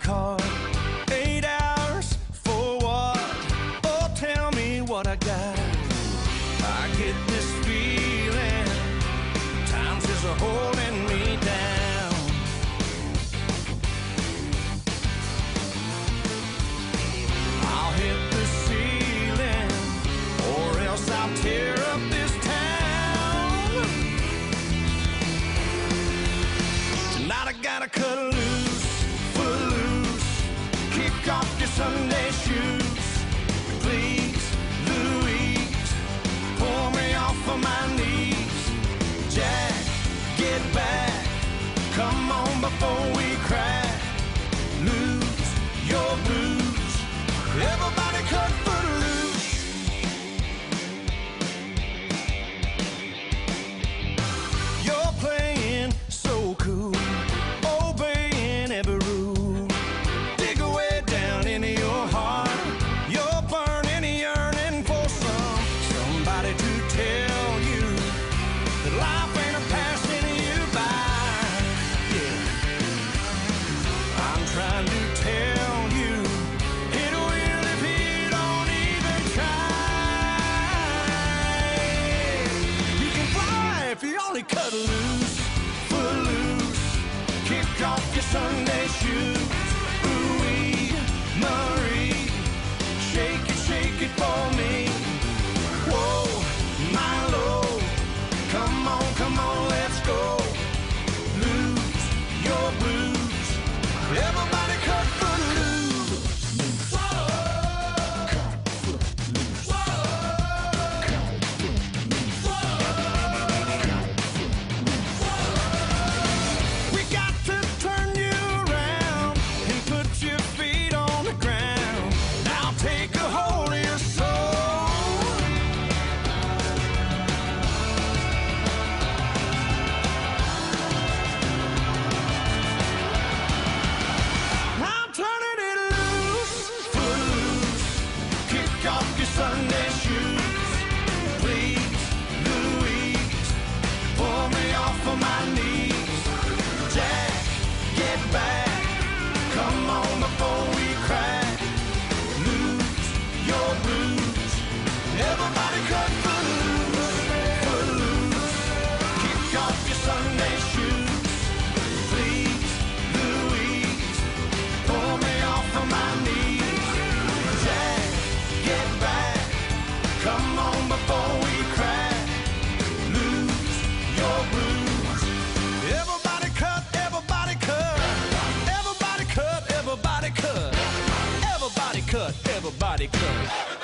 car. 8 hours for what? Oh, tell me what I got. I get this feeling times is holding me down. I'll hit the ceiling or else I'll tear up this town. Tonight I gotta cut loose, footloose, kick off your Sunday shoes. Please, Louise, pull me off of my knees. Jack, get back, come on before we crack. Lose your blues, everybody cut footloose. You're playing so cool, obeying every rule. Dig away down into your heart. You're burning, yearning for somebody to tell you that life ain't a passing you by. Yeah, I'm trying to tell you, it will if you don't even try. You can fly if you only cut loose, footloose, kick off your Sunday shoes. Ooh-wee, Marie, shake it for me. Whoa, my lord, come on, let's go. Lose your blues, everybody cut footloose. We got to turn you around and put your feet on the ground. Now take a hold of your soul. I'm turning it loose, footloose, kick off your Sunday shoes. Please, Louise, pull me off of my knees. Jack, get back, come on before we crack. Lose your blues, everybody cut footloose, footloose, kick off your Sunday shoes. Please, Louise, pull me off of my knees. Jack, get back, come on before we crack. Lose your blues, everybody cut, everybody cut, everybody cut, everybody cut, everybody cut, everybody cut.